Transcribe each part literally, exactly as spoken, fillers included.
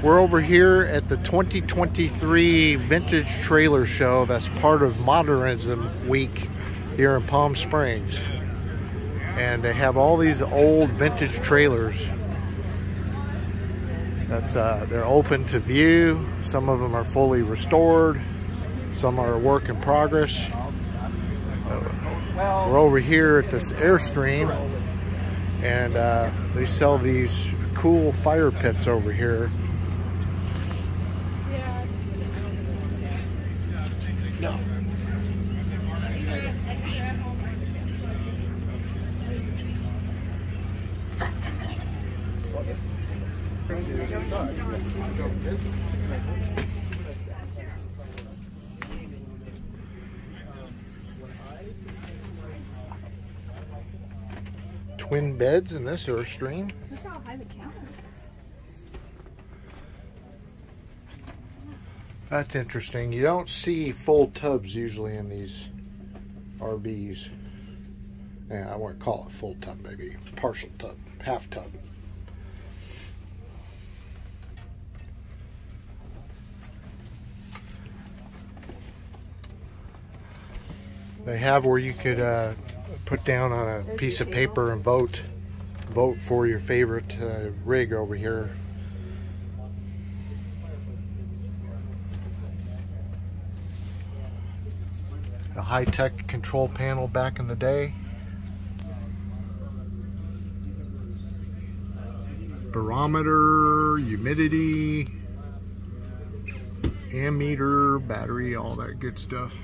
We're over here at the twenty twenty-three Vintage Trailer Show. That's part of Modernism Week here in Palm Springs. And they have all these old vintage trailers. That's uh, they're open to view. Some of them are fully restored. Some are a work in progress. Uh, we're over here at this Airstream, and uh, they sell these cool fire pits over here. No. Twin beds in this Airstream. Look how high the counter is. That's interesting. You don't see full tubs usually in these R Vs. Yeah, I wouldn't call it full tub, maybe partial tub, half tub. They have where you could uh, put down on a piece of paper and vote vote for your favorite uh, rig over here. A high-tech control panel back in the day. Barometer, humidity, ammeter, battery, all that good stuff.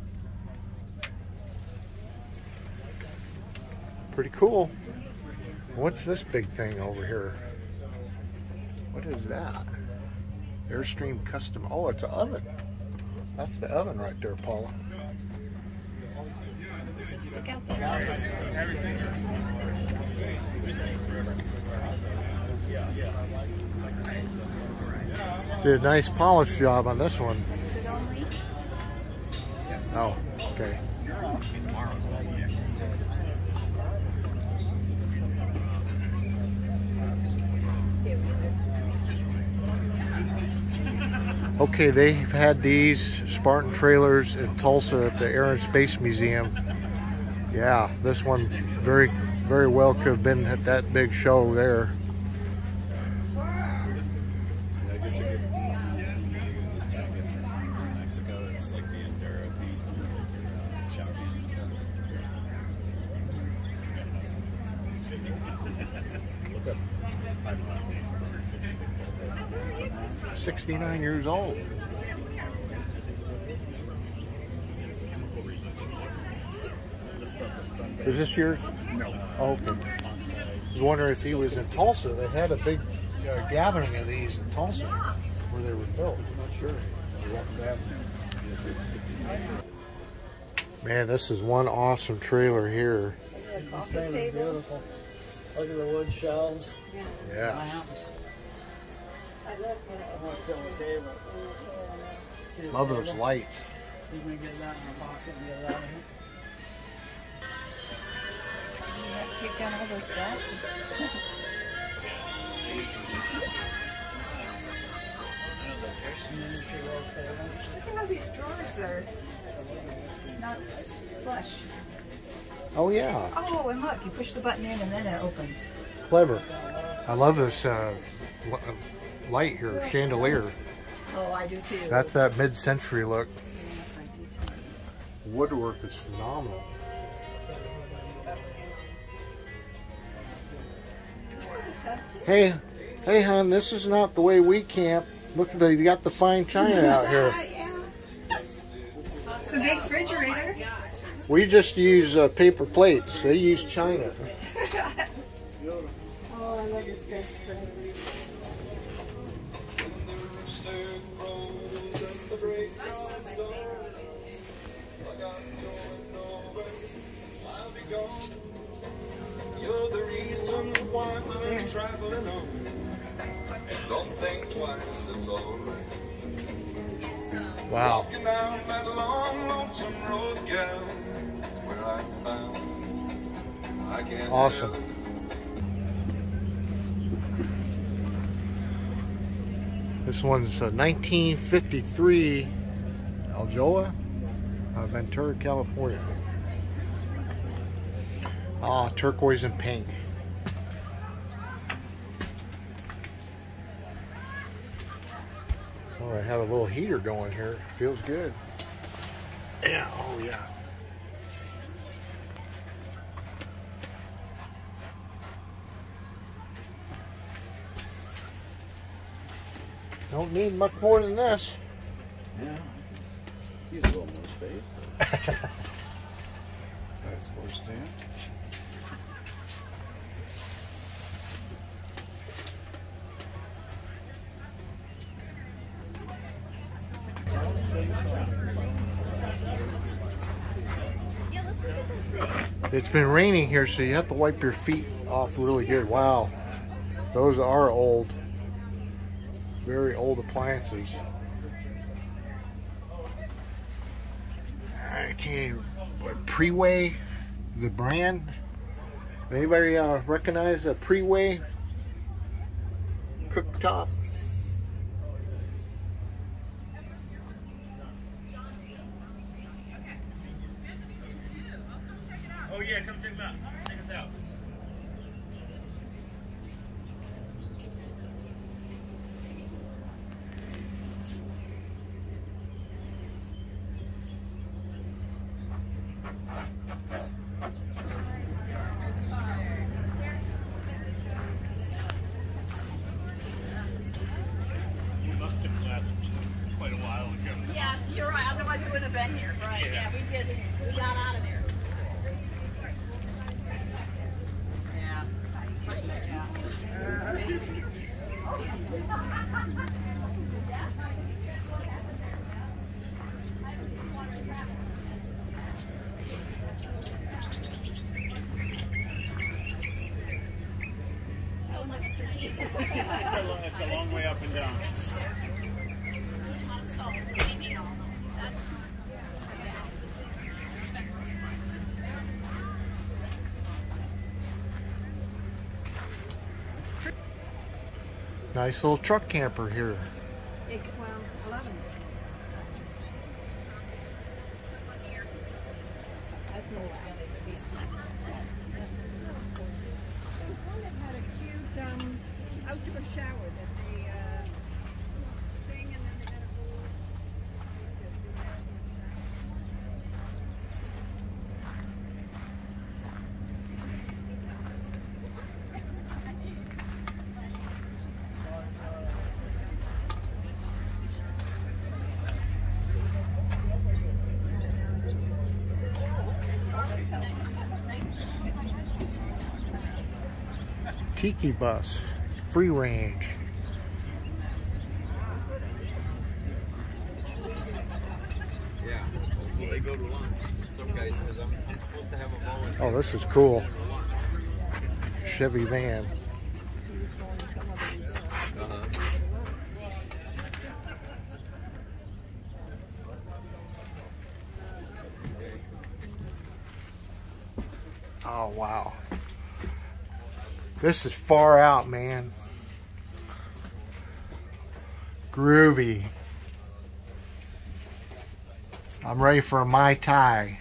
Pretty cool. What's this big thing over here? What is that? Airstream custom. Oh, it's an oven. That's the oven right there, Paula. Does it stick out there? Did a nice polish job on this one. Is it only? Oh, okay. Okay, they've had these Spartan trailers in Tulsa at the Air and Space Museum. Yeah, this one very, very well could have been at that big show there. sixty-nine years old. Is this yours? No. Oh, okay. I was wondering if he was in Tulsa. They had a big uh, gathering of these in Tulsa where they were built. I'm not sure. Man, this is one awesome trailer here. Coffee table. Beautiful. Look at the wood shelves. Yeah. My house. I want to sit on the table. See Love the those table? lights. You can get that in my pocket and get it out of here. You have to take down all those glasses. Look at how these drawers are not flush. Oh yeah. Oh, and look, you push the button in and then it opens. Clever. I love this uh, light here, chandelier. Oh, I do too. That's that mid-century look. Yes, I do too. Woodwork is phenomenal. Hey, hey, hon, this is not the way we camp. Look, at the, you got the fine china out here. Yeah. It's a big refrigerator. We just use uh, paper plates. They use china. Oh, I love this bed spread. You're the reason why I'm traveling on. Don't think twice, it's all right. Wow. Walking down that long, lonesome road, girl, where I found I can't Awesome. tell. This one's a nineteen fifty-three Aljoa, uh, Ventura, California. Ah, turquoise and pink. Oh, I have a little heater going here. Feels good. Yeah, oh yeah. Don't need much more than this. Yeah. Use a little more space. That's four stand. It's been raining here, so you have to wipe your feet off really good. Wow. Those are old. Very old appliances. I can't. What, Preway, the brand. Anybody uh, recognize a Preway cooktop? Oh yeah, come check them out. Check us out. You must have left quite a while ago. Yes, you're right. Otherwise, we wouldn't have been here. Right? Yeah, Yeah. we did. We got out of there. Yeah. So much street. It's a, long, it's a long way up and down. Nice little truck camper here. Ex- well, eleven. That's more than it would be. There was one that had a cute um, outdoor shower that they uh, thing, and then they had a little. Tiki bus, free range. Yeah. Well, they go to lunch. Some guy says, I'm, I'm supposed to have a volunteer. Oh, this is cool. Chevy van. Uh-huh. Oh, wow. This is far out, man. Groovy. I'm ready for a Mai Tai.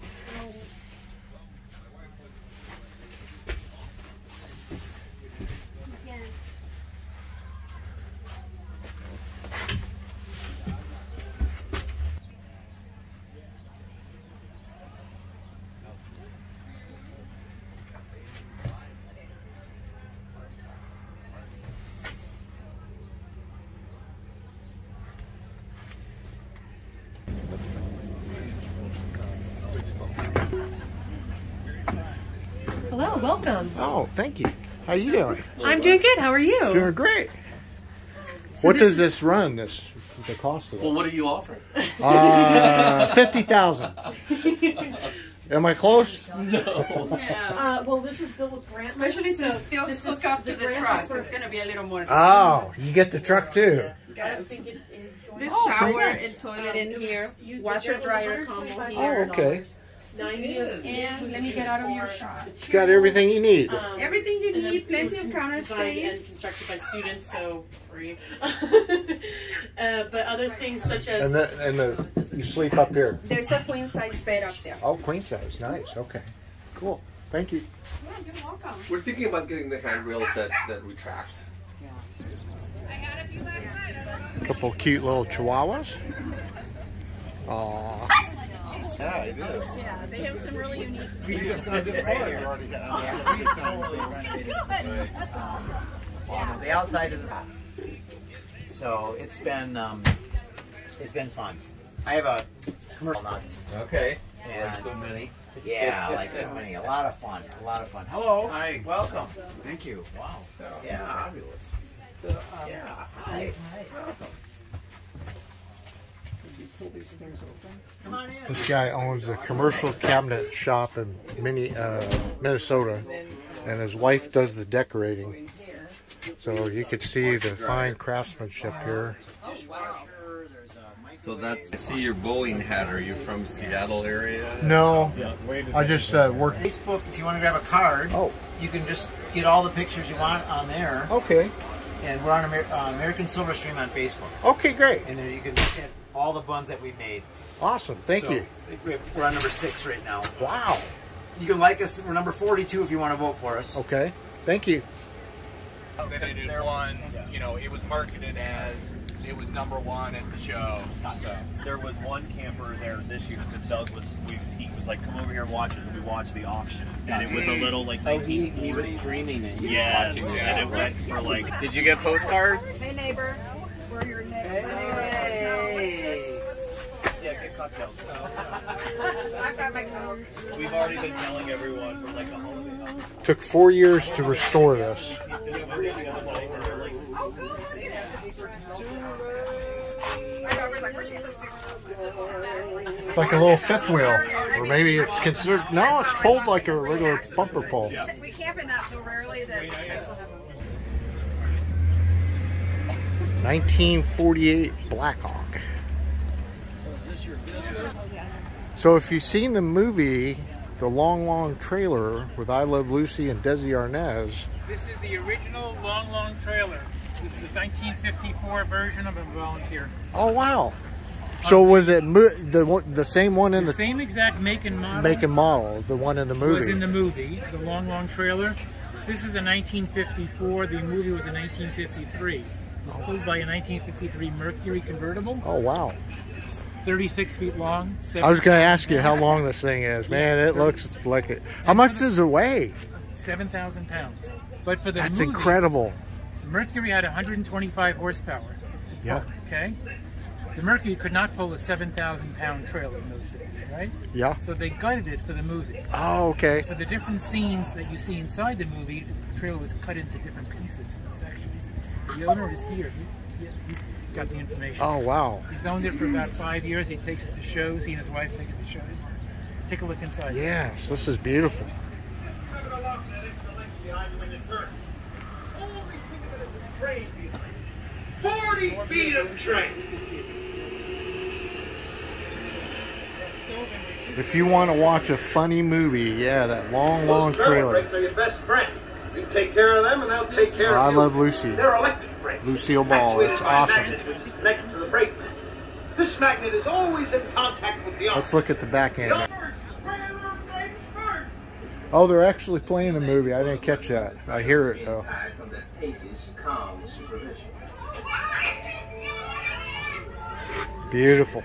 Hello, welcome. Oh, thank you. How you doing? I'm doing good. How are you? Doing great. So what this does is- this run? This the cost of it? Well, what are you offering? Uh, fifty thousand. Am I close? Uh, well, this is built with grant. Especially so since still this hook is- up the to the grant truck. is for- It's going to be a little more. Oh, you get the truck too. I Yes. don't think it is going This Oh, pretty shower nice. and toilet Um, in it was- here, you- the washer grant was dryer combo one hundred here. Oh, okay. twenty-five dollars. ninety of And let me get out of your shop. It's got everything you need. Um, Everything you and then need, it plenty was of counter designed and space. constructed by students, so free. uh, but other things such And as the, and the you sleep up here. There's a queen size bed up there. Oh, queen size, nice. Okay, cool. Thank you. Yeah, you're welcome. We're thinking about getting the handrails that, that retract. Couple cute little chihuahuas. Aww. Yeah, it is. Yeah, they have some really unique. We just got this far. Um, the outside is a, so it's been um, it's been fun. I have a commercial nuts. Okay. And Like so many. yeah, like so many. A lot of fun. A lot of fun. Hello. Hi. Welcome. Thank you. Wow. So, Yeah. fabulous. So, um, yeah. Hi. Welcome. Come on in. This guy owns a commercial cabinet shop in Mini, uh, Minnesota, and his wife does the decorating. So you could see the fine craftsmanship here. So that's, I see your Boeing hat. Are you from Seattle area? No, I just uh, work. Facebook, if you want to grab a card, Oh, you can just get all the pictures you want on there. okay. And we're on Amer uh, American Silverstream on Facebook. Okay, great. And there you can look at all the buns that we've made. Awesome. Thank So, you. We're on number six right now. Wow. You can like us. We're number forty-two if you want to vote for us. Okay. Thank you. Their one, you know, it was marketed as it was number one at the show. So There was one camper there this year because Doug was, we, he was like, come over here and watch us, and we watched the auction. And it was a little like Oh, he, nineteen he was forties. streaming it. He was Yes, watching it. and it went for like, did you get postcards? Hey neighbor, we're your next Hey. yeah, get cocktails. I got my Coke. We've already been telling everyone for like a holiday. Took four years to restore this. And then we're in the other night, and they're like, Oh, cool, look at it. My daughter's like, where'd you get this picture? It's like a little fifth wheel, or maybe it's considered. No, it's pulled like a regular bumper pole. We camp in that so rarely that I still have a nineteen forty-eight Blackhawk. So if you've seen the movie, The Long Long Trailer with I Love Lucy and Desi Arnaz, This is the original Long Long Trailer. This is the nineteen fifty-four version of a volunteer. oh wow! So was it mo the one- the same one in The the same exact make and model make and model, the one in the was movie? in the movie, the Long Long Trailer. This is a nineteen fifty-four. The movie was a nineteen fifty-three. It was pulled by a nineteen fifty-three Mercury convertible, Oh wow! thirty-six feet long. I was going to ask you how long this thing is. Man, it looks like it. How much does it weigh? seven thousand pounds. But for the That's movie, incredible. Mercury had one hundred twenty-five horsepower. To pull, Yeah. Okay. The Mercury could not pull a seven thousand pound trailer in those days, right? Yeah. So they gutted it for the movie. Oh, okay. For the different scenes that you see inside the movie, the trailer was cut into different pieces and sections. The owner is here. He, he, he got the information. Oh wow. He's owned it for about five years. He takes it to shows. He and his wife take it to shows. Take a look inside. Yes, this is beautiful. forty feet of train. If you want to watch a funny movie, yeah, that long, long trailer. Brakes are your best friend. You take care of them, and they'll take care Oh, I of you. love Lucy. They're electric brakes. Lucille Ball, it's Actuated by a awesome. magnet which is connected to the brake man. This magnet is always in contact with the Let's arm. look at the back end. The arm spray their brakes first. Oh, they're actually playing the movie. I didn't catch that. I hear it though. From the Pace's calm supervision. Beautiful.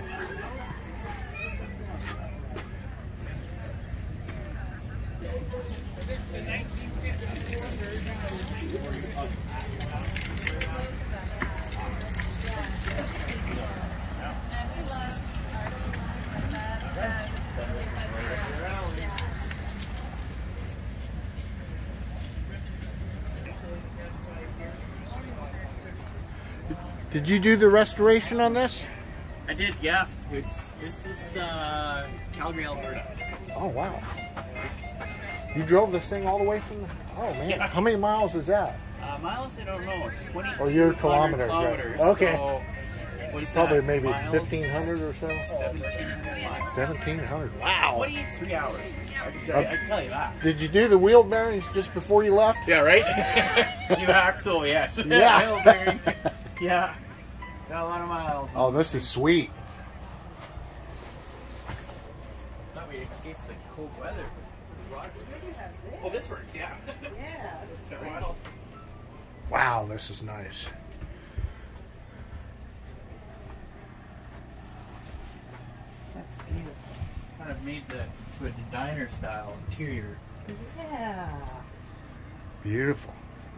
Did you do the restoration on this? I did, yeah. It's this is uh, Calgary, Alberta. Oh wow! You drove this thing all the way from the... Oh man, how many miles is that? Uh, miles, I don't know. It's twenty. Or your kilometers, right? kilometers. Okay. So What is Probably that? maybe Miles? fifteen hundred or so. seventeen hundred miles. seventeen hundred. Wow. twenty-three hours. I can, tell, I can tell you that. Did you do the wheel bearings just before you left? Yeah, right? New axle, yes. Yeah. Wheel bearing. Yeah. Got a lot of miles. Oh, this is sweet. Thought we escaped the cold weather. Oh, this works, yeah. Yeah. So wild. Wow, this is nice. That's beautiful. Kind of made the to a diner style interior. Yeah. Beautiful.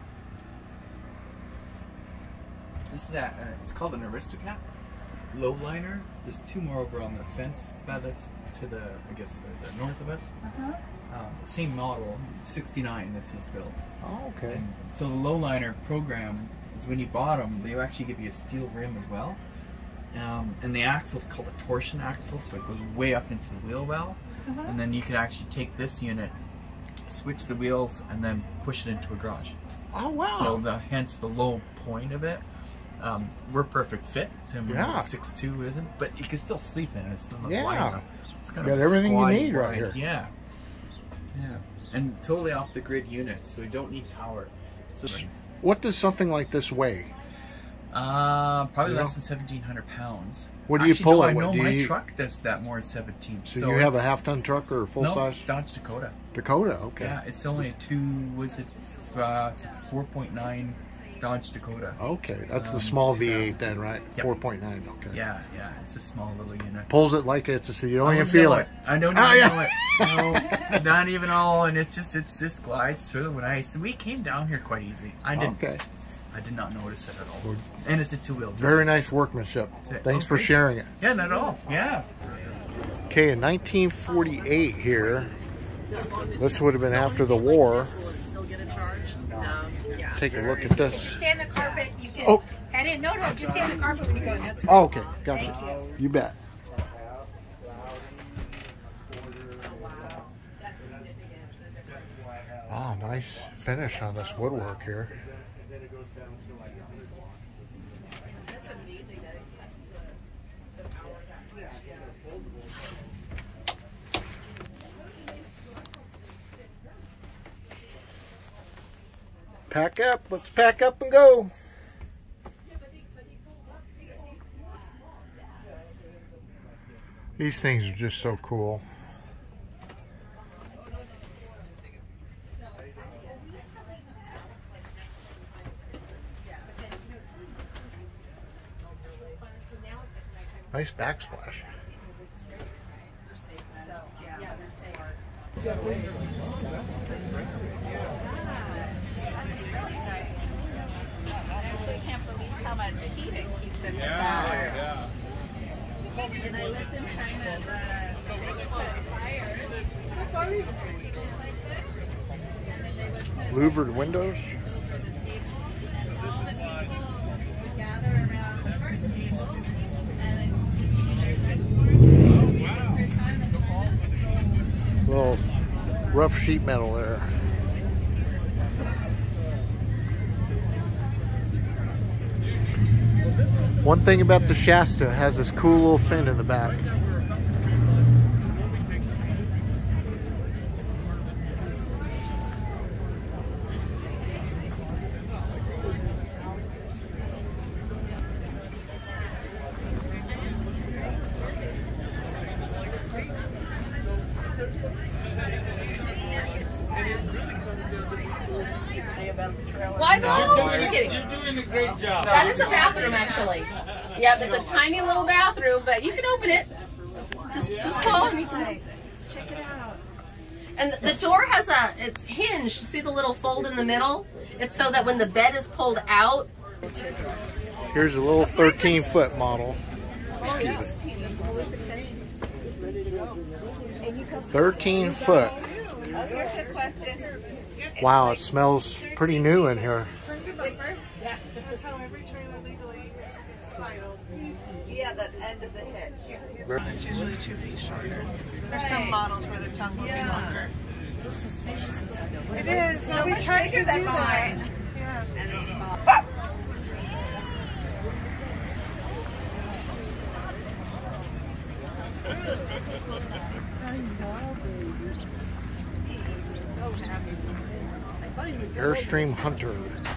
This is a, uh, it's called an Aristocat lowliner. There's two more over on the fence. Uh, that's to the, I guess, the, the north of us. Uh-huh. Um, same model, sixty-nine. This is built. Oh, okay. And so the lowliner program is when you bought them, they actually give you a steel rim as well. Um, and the axle is called a torsion axle, so it goes way up into the wheel well. Uh-huh. And then you could actually take this unit, switch the wheels, and then push it into a garage. Oh, wow. So the hence the low point of it. Um, we're perfect fit. Tim Yeah. six two isn't, but you can still sleep in it. It's still not Yeah. wide. It's kind Got of a everything you squatty need right ride. here. Yeah. Yeah. And totally off the grid units, so you don't need power. So, What does something like this weigh? uh, probably You know? less than seventeen hundred pounds. What do you Actually, pull no, it I with? know Do my you- truck does that more at seventeen. So, So, you have a it's- half-ton truck or a full no, size? Dodge Dakota. Dakota, okay. Yeah, it's only a two. Was it? Uh, it's a four point nine Dodge Dakota. Okay, that's the Um, small V two eight thousand two. then, right? Yep. four point nine, okay. Yeah, yeah, it's a small little unit. Pulls it like it's, so you don't I even don't feel know it. I don't Oh, even yeah. know it. No, not even all, and it's just it's just glides through when I. So we came down here quite easily. I didn't. Okay. I did not notice it at all. And it's a two-wheel drive. Very nice workmanship. it. Thanks for Okay. sharing it. Yeah, not at all. Yeah. Okay, in nineteen forty-eight here, this would have been after the war. Take a look at this. Stay on the carpet. You can. Oh. I didn't. No, no. Just stay on the carpet when you go. That's Oh, okay, gotcha. Thank you. You bet. Ah, nice finish on this woodwork here. That's amazing. That that's the, the power that. Pack up. Let's pack up and go. These things are just so cool. Nice backsplash. I actually can't believe how much heat it keeps in the Yeah, back. yeah. And I lived in China. The, they would put fires. Louvered windows. Gather around the table and Little rough sheet metal there. One thing about the Shasta, it has this cool little fin in the back. Why not? Just kidding. You're doing a great job. That is a bathroom, actually. Yep, it's a tiny little bathroom, but you can open it. Just, just call and you can. Check it out. And the door has a, it's hinged. See the little fold in the middle? It's so that when the bed is pulled out. Here's a little thirteen foot model. thirteen foot. Here's a question. Wow, it smells pretty new in here. Yeah. That's how every trailer legally is, is titled. Yeah, the end of the hitch. It's usually two feet shorter. There's some models where the tongue will Yeah. be longer. It looks so spacious inside though. It is. No, we tried to do that. Yeah. And it's small. Airstream Hunter.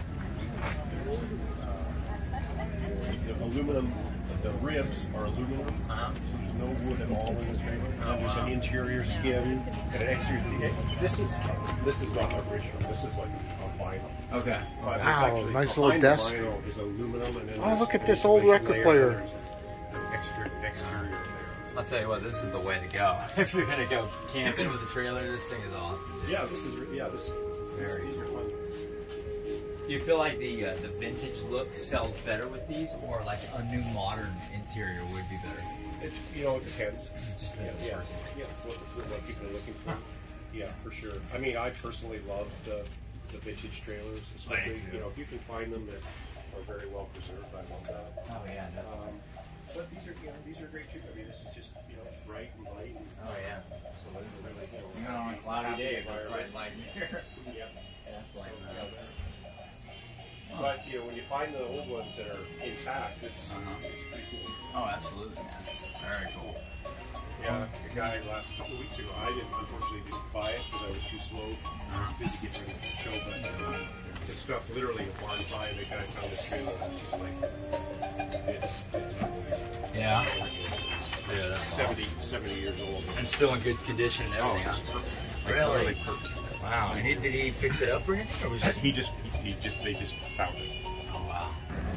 The aluminum, the ribs are aluminum, uh-huh. so there's no wood at all in the trailer. Oh, there's wow. an interior skin and an exterior. This is this is not original. This is like a vinyl. Okay. But wow, nice little desk. Is aluminum and then oh, look at this old record player. Exterior, exterior. I'll tell you what, this is the way to go. If you're gonna go camping with a trailer, this thing is awesome. Yeah, this is yeah this. Very these are fun. Do you feel like the uh, the vintage look sells better with these, or like a new modern interior would be better? It, you know, it depends. Just yeah, yeah, yeah. What, what people are looking for. Yeah, for sure. I mean, I personally love the the vintage trailers, especially you know if you can find them that are very well preserved. I love that. Oh yeah. Um, but these are you know these are great too. I mean, this is just you know bright and light. And, oh yeah. So they're really you know. Even on a cloudy day, it's bright and light here. Yeah. That's so, bright. yeah, but you know, when you find the old ones that are intact, it's, uh-huh. it's pretty cool. Oh, absolutely, man. Very cool. Yeah, the guy last couple of weeks ago, I didn't unfortunately didn't buy it because I was too slow, uh-huh. busy getting ready for the show. But uh, the stuff literally a barn find. The guy found this trailer and it's just like it's it's unbelievable. Yeah. Yeah, that's seventy, awesome. seventy years old. And still in good condition and everything. Oh, it's perfect. Really? Like, perfect. Wow. And he, did he fix it up or anything? Or was just he just he, he just they just found it. Oh wow.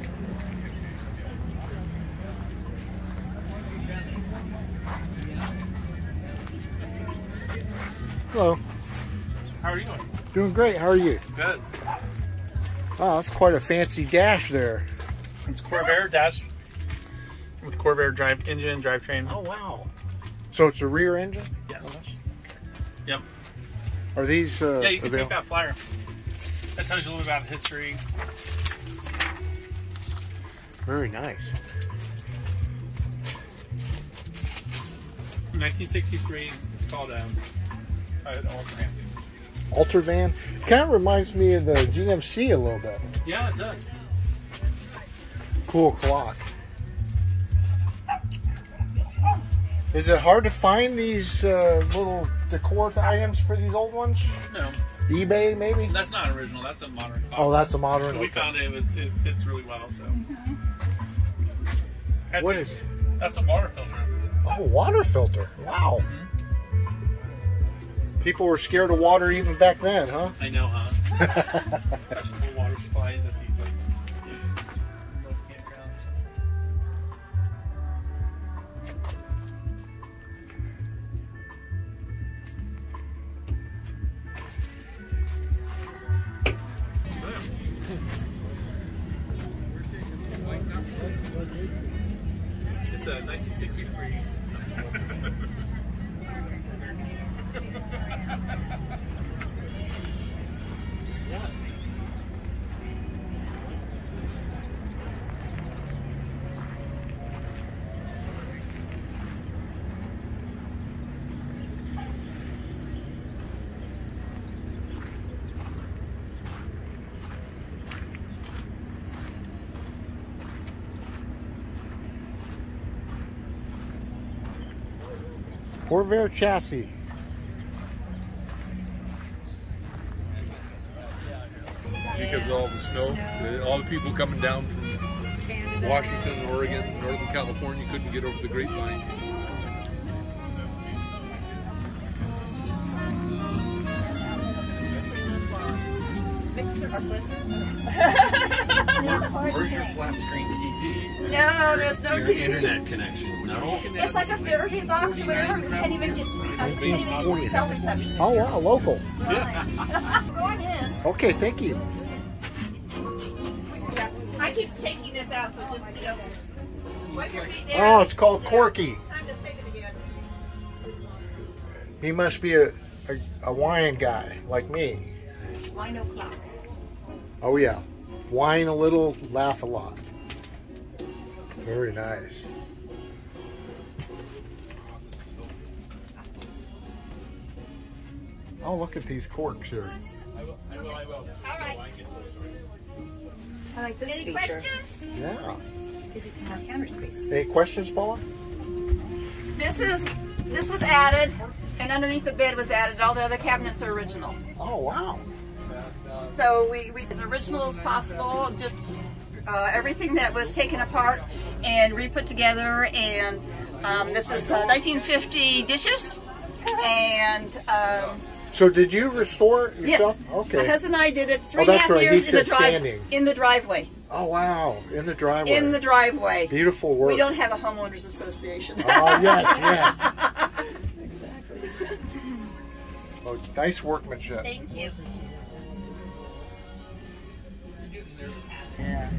Hello. How are you doing? Doing great. How are you? Good. Oh, that's quite a fancy dash there. It's Corvair dash with Corvair drive engine, drivetrain. Oh wow. So it's a rear engine? Yes. Yep. Are these? Uh, yeah, you can available? take that flyer. That tells you a little bit about history. Very nice. nineteen sixty-three. It's called um, an Ultravan. Ultravan. Kind of reminds me of the G M C a little bit. Yeah, it does. Cool clock. Is it hard to find these uh, little decor items for these old ones? No. eBay, maybe? That's not original. That's a modern clock. Oh, that's a modern. So we okay. found it. It was. It fits really well. So. That's What a, is? That's a water filter. Oh, water filter. Wow. Mm-hmm. People were scared of water even back then, huh? I know, huh? Vegetable water supplies at these like remote campgrounds. It's a nineteen sixty-three. Yeah. Corvair chassis. Because of all the snow, all the people coming down from Washington, Oregon, Northern California couldn't get over the Grapevine. Where's your flat screen T V? No, there's no your T V. internet connection. No. It's like a Faraday box or whatever. We can't even get, uh, can't even get cell reception. Oh wow, local. Yeah. Go on in. Okay, thank you. Yeah. I keep taking this out, so just, you know, wipe your feet down. Oh, it's called Corky. Time to shake it again. He must be a, a, a wine guy like me. It's wine o'clock. Oh yeah, wine a little, laugh a lot. Very nice. Oh, look at these corks here. I will, I will, I will. All right. I like this Any feature. questions? Yeah. Give you some more counter space. Any questions, Paula? This is, this was added, and underneath the bed was added. All the other cabinets are original. Oh, wow. So we, we as original as possible, just uh, everything that was taken apart and re-put together. And um, this is uh, nineteen fifty dishes. And um, so did you restore it yourself? Yes. Okay. My husband and I did it three Oh, and a that's half right. He years in the said drive sanding. in the driveway. Oh wow! In the driveway. In the driveway. Beautiful work. We don't have a homeowners association. Oh yes, yes. Exactly. Oh, nice workmanship. Thank you. Yeah.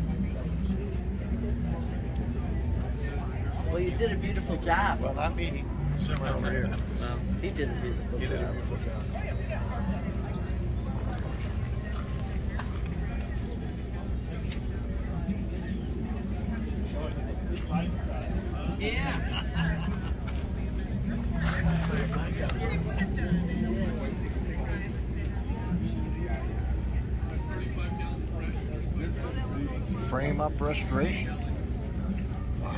Well, you did a beautiful job. Well, not me. Somewhere over here. No, he did a beautiful He job. did a beautiful job. Frame up restoration. Wow.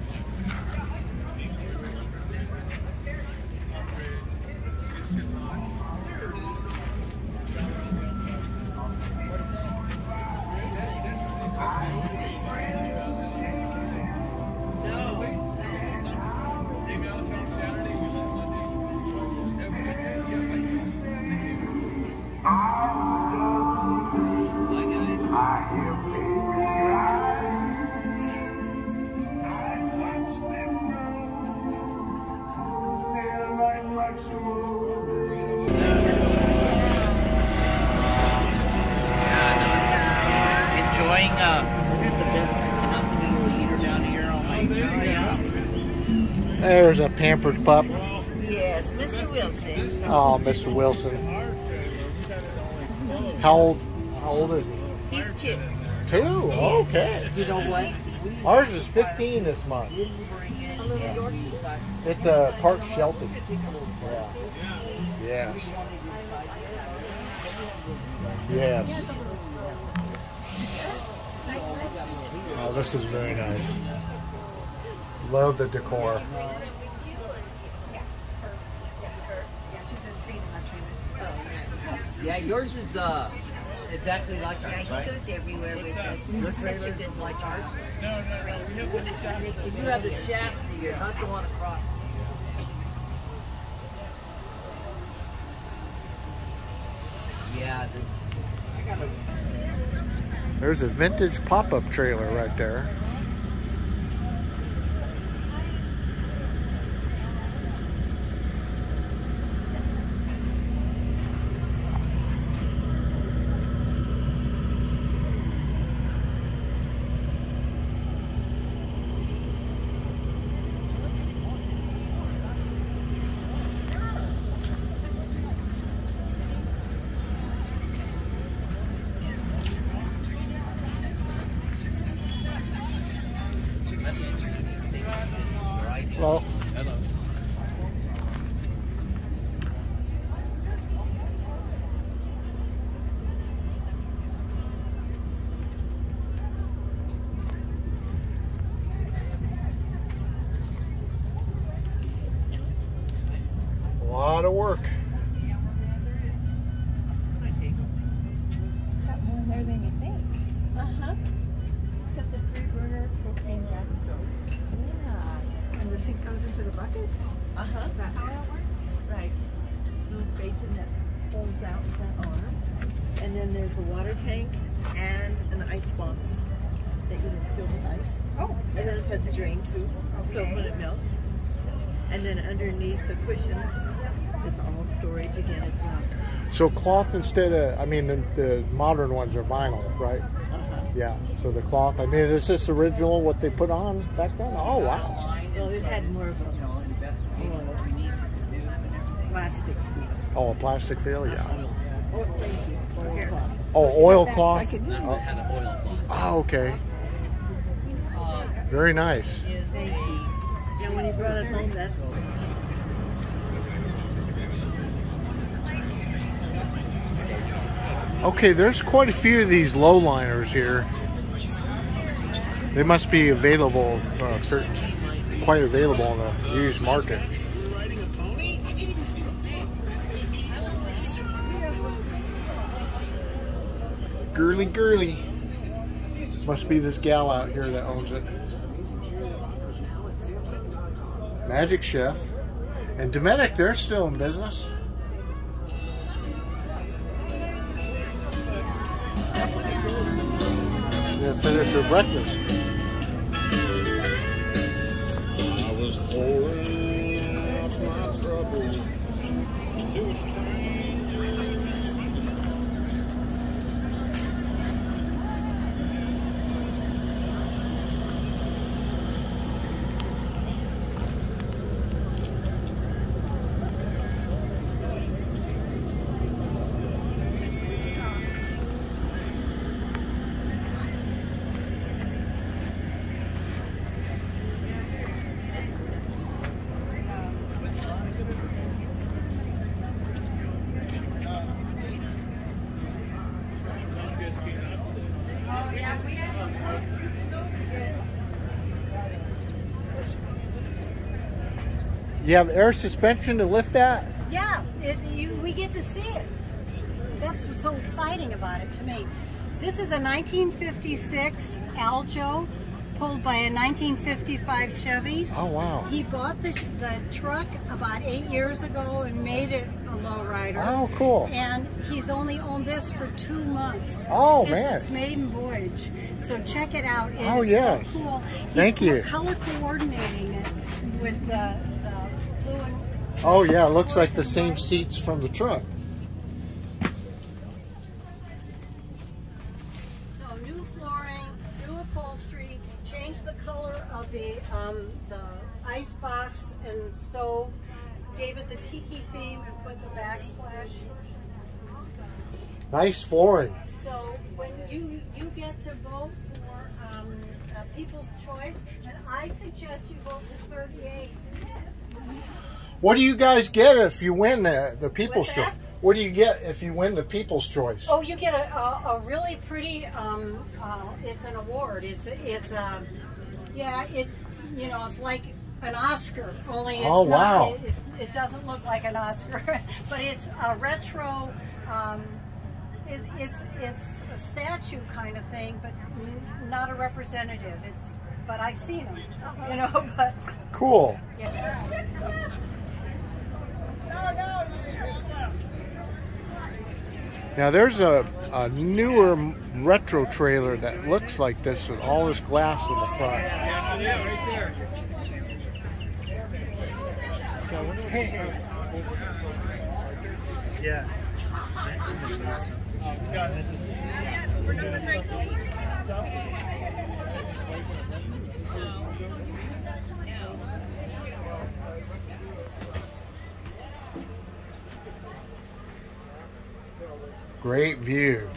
Enjoying uh, the best healthy little eater down here on my yeah. There's a pampered pup. Yes, Mister Wilson. Oh, Mister Wilson. How old? How old is he? He's two. Two? Okay. You know what? Ours is fifteen this month. It's a part Sheltie. Yeah. Yes. Yes. Oh, this is very nice. Love the decor. Yeah, yours is uh, exactly like ours, Yeah, he right? goes everywhere with us. He's such a good watcher. You have the shaft here, not the one across. Yeah, the, I got a. There's a vintage pop-up trailer right there. Hello. Hello. A lot of work. It's got more in there than you think. Uh-huh. It's got the three burner propane gas stove. Yeah. And the sink goes into the bucket? Uh-huh. Is that how that works? Right. Little basin that folds out with that arm. And then there's a water tank and an ice box that you can fill with ice. Oh. And then it has a drain too. So when it melts. And then underneath the cushions is all storage again as well. So cloth instead of, I mean, the, the modern ones are vinyl, right? Uh-huh. Yeah, so the cloth, I mean, is this original what they put on back then? Oh, wow. Well, it had more of a more plastic feel. Oh, a plastic feel, yeah. Oh, thank you. Oil cloth. Oh, oil Setbacks cloth? I could do. Oh. Oh, okay. Very nice. Thank you. Yeah, when he brought it home, that's... Okay, there's quite a few of these lowliners here. They must be available, uh, certain, quite available on the used market. Girly Girly. Must be this gal out here that owns it. Magic Chef. And Domenic, they're still in business. Gonna finish her breakfast. I was pouring out my troubles to a stranger. You have air suspension to lift that? Yeah, it, you, we get to see it. That's what's so exciting about it to me. This is a nineteen fifty-six Aljo pulled by a nineteen fifty-five Chevy. Oh, wow. He bought the, the truck about eight years ago and made it a lowrider. Oh, cool. And he's only owned this for two months. Oh, this man. This is maiden voyage. So check it out. It oh, is yes. so cool. He's Thank you. color coordinating it with the, the blue and Oh, yeah. It looks like the same seats from the truck. So new flooring, new upholstery, changed the color of the um, the ice box and stove, gave it the tiki theme and put the backsplash. Nice flooring. So when you you get to vote for um, uh, People's Choice, and I suggest you vote for thirty-eight. What do you guys get if you win the, the People's What's Choice? that? What do you get if you win the People's Choice? Oh, you get a, a, a really pretty, um, uh, it's an award. It's, it's um, yeah, it, you know, it's like an Oscar, only it's Oh, wow. not, it, it's, it doesn't look like an Oscar, but it's a retro, um, it, it's, it's a statue kind of thing, but n- not a representative. It's, but I've seen them, you know, but. Cool. Yeah. Now there's a, a newer retro trailer that looks like this with all this glass in the front. Yeah. Great view.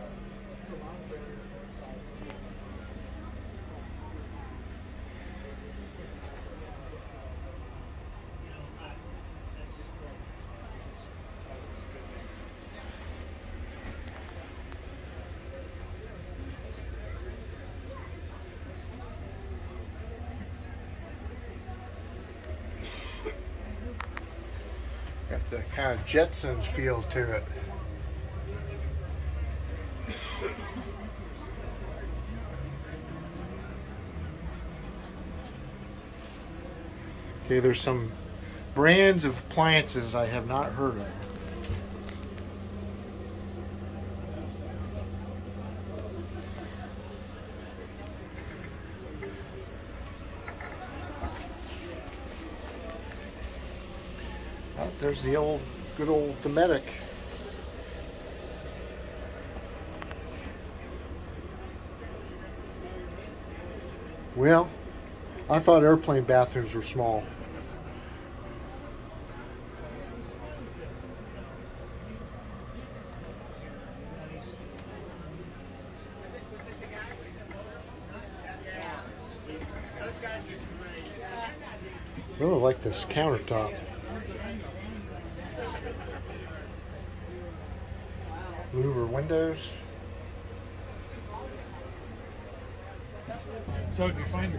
Got the kind of Jetsons feel to it. Okay, there's some brands of appliances I have not heard of. Oh, there's the old, good old Dometic. Well, I thought airplane bathrooms were small. I really like this countertop. Louver windows. So did you find it?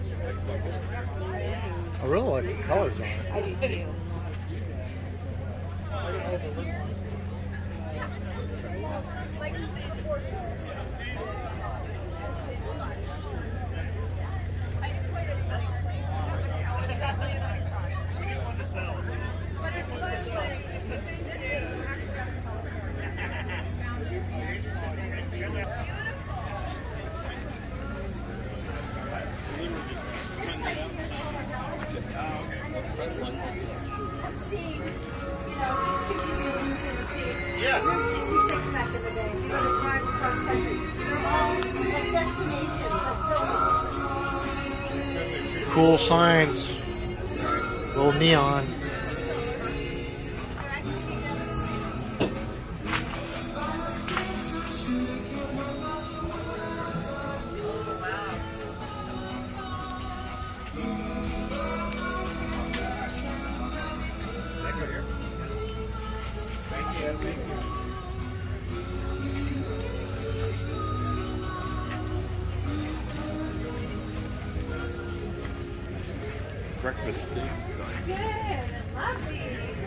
I really like the colors on it. I do too. Cool signs, little neon. Breakfast. Good, lovely.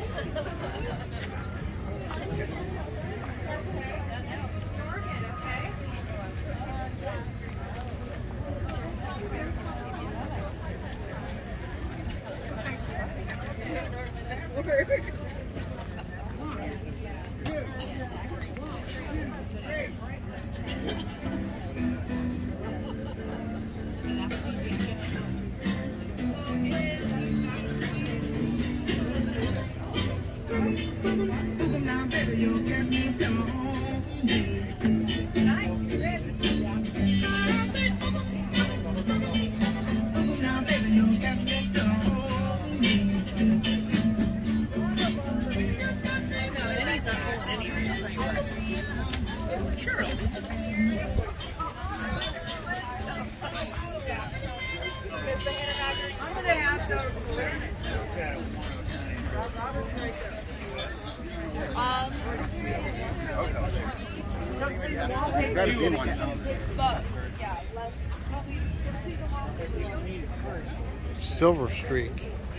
Got a good one. But yeah, less. Silver Streak.